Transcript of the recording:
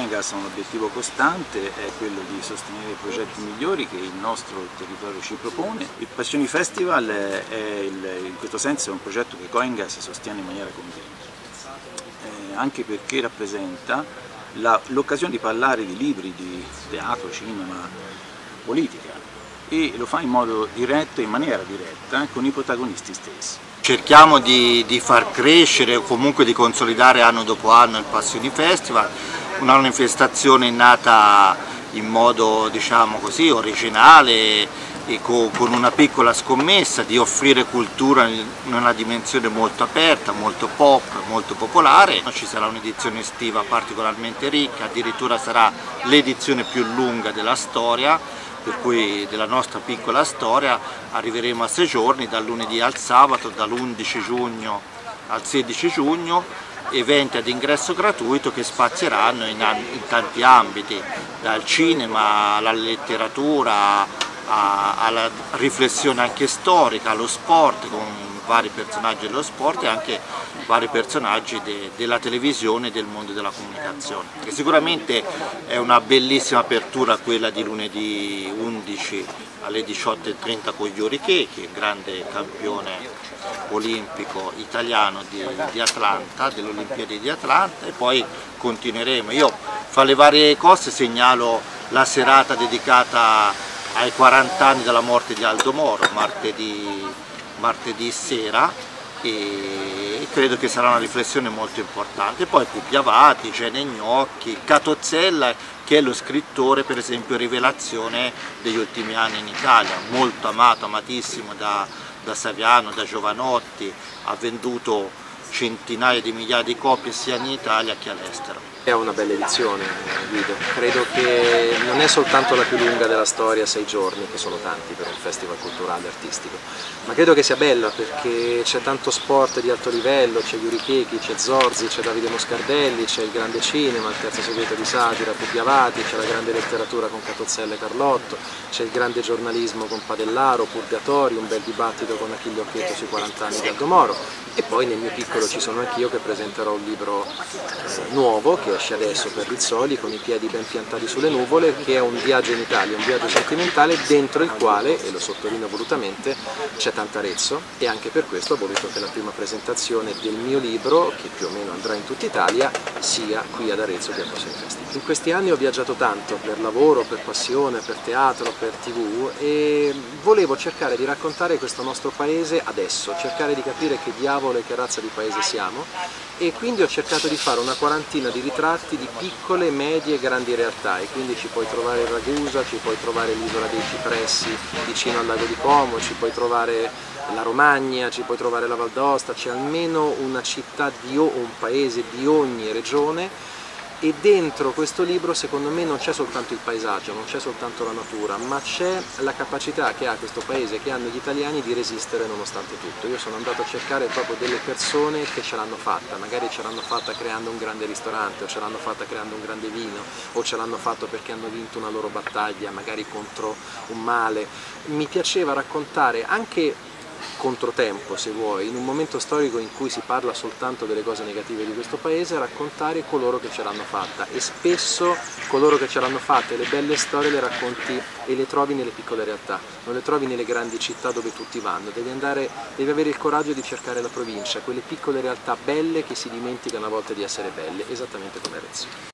Coingas ha un obiettivo costante, è quello di sostenere i progetti migliori che il nostro territorio ci propone. Il Passioni Festival in questo senso è un progetto che Coingas sostiene in maniera convinta, anche perché rappresenta l'occasione di parlare di libri, di teatro, cinema, politica, e lo fa in modo diretto, in maniera diretta, con i protagonisti stessi. Cerchiamo di far crescere o comunque di consolidare anno dopo anno il Passioni Festival, una manifestazione nata in modo, diciamo così, originale e con una piccola scommessa di offrire cultura in una dimensione molto aperta, molto pop, molto popolare. Ci sarà un'edizione estiva particolarmente ricca, addirittura sarà l'edizione più lunga della storia, per cui della nostra piccola storia. Arriveremo a 6 giorni, dal lunedì al sabato, dall'11 giugno al 16 giugno, eventi ad ingresso gratuito che spazieranno in tanti ambiti, dal cinema alla letteratura, alla riflessione anche storica, allo sport, con vari personaggi dello sport e anche vari personaggi della televisione e del mondo della comunicazione. E sicuramente è una bellissima apertura quella di lunedì 11 alle 18:30 con Yuri Chechi, grande campione olimpico italiano di Atlanta, delle Olimpiadi di Atlanta, e poi continueremo. Io fra le varie cose segnalo la serata dedicata ai 40 anni della morte di Aldo Moro, martedì sera, e credo che sarà una riflessione molto importante. Poi Pupi Avati, Gene Gnocchi, Cato Zella, che è lo scrittore per esempio rivelazione degli ultimi anni in Italia, molto amato, amatissimo da Saviano, da Giovanotti, ha venduto centinaia di migliaia di copie sia in Italia che all'estero. È una bella edizione, Guido, credo che non è soltanto la più lunga della storia, 6 giorni, che sono tanti per un festival culturale e artistico, ma credo che sia bella perché c'è tanto sport di alto livello, c'è Yuri Chechi, c'è Zorzi, c'è Davide Moscardelli, c'è il grande cinema, il terzo segreto di satira, Pupi Avati, c'è la grande letteratura con Catozzella e Carlotto, c'è il grande giornalismo con Padellaro, Purgatorio, un bel dibattito con Achille Occhetto sui 40 anni di Aldo Moro, e poi nel mio piccolo ci sono anch'io che presenterò un libro nuovo che esce adesso per Rizzoli, con i piedi ben piantati sulle nuvole, che è un viaggio in Italia, un viaggio sentimentale dentro il quale, e lo sottolineo volutamente, c'è tanta Arezzo, e anche per questo ho voluto che la prima presentazione del mio libro, che più o meno andrà in tutta Italia, sia qui ad Arezzo che al Passioni Festival. In questi anni ho viaggiato tanto, per lavoro, per passione, per teatro, per TV, e volevo cercare di raccontare questo nostro paese adesso, cercare di capire che diavolo e che razza di paese siamo, e quindi ho cercato di fare una quarantina di ritratti di piccole, medie e grandi realtà, e quindi ci puoi trovare Ragusa, ci puoi trovare l'isola dei Cipressi vicino al lago di Como, ci puoi trovare la Romagna, ci puoi trovare la Val d'Aosta, c'è almeno una città o un paese di ogni regione. E dentro questo libro secondo me non c'è soltanto il paesaggio, non c'è soltanto la natura, ma c'è la capacità che ha questo paese, che hanno gli italiani, di resistere nonostante tutto. Io sono andato a cercare proprio delle persone che ce l'hanno fatta, magari ce l'hanno fatta creando un grande ristorante, o ce l'hanno fatta creando un grande vino, o ce l'hanno fatto perché hanno vinto una loro battaglia, magari contro un male. Mi piaceva raccontare anche controtempo, se vuoi, in un momento storico in cui si parla soltanto delle cose negative di questo paese, raccontare coloro che ce l'hanno fatta, e spesso coloro che ce l'hanno fatta e le belle storie le racconti e le trovi nelle piccole realtà, non le trovi nelle grandi città dove tutti vanno, devi avere il coraggio di cercare la provincia, quelle piccole realtà belle che si dimenticano a volte di essere belle, esattamente come Arezzo.